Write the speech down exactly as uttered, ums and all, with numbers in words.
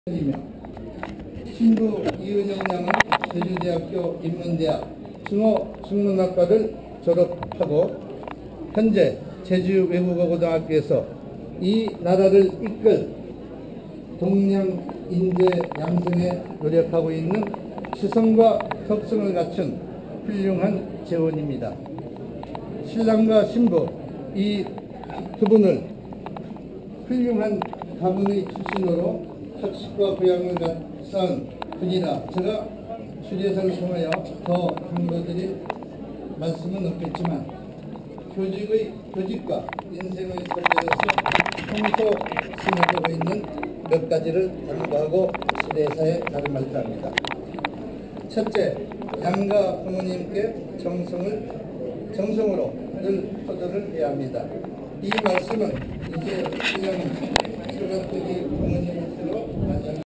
이며 신부 이은영 양은 제주대학교 인문대학 중어 중문학과를 졸업하고 현재 제주외국어고등학교에서 이 나라를 이끌 동양 인재 양성에 노력하고 있는 치성과 덕성을 갖춘 훌륭한 재원입니다. 신랑과 신부 이 두 분을 훌륭한 가문의 출신으로 학식과 교양을 쌓은 분이라 제가 주례사를 통하여 더 강조드릴 말씀은 없겠지만 교직의 교직과 인생의 설계에서 평소 생각하고 있는 몇 가지를 당부하고 주례사에 다른 말을 합니다. 첫째, 양가 부모님께 정성을 정성으로 늘 호도를 해야 합니다. 이 말씀은 이제 그냥 초등학교 부모님을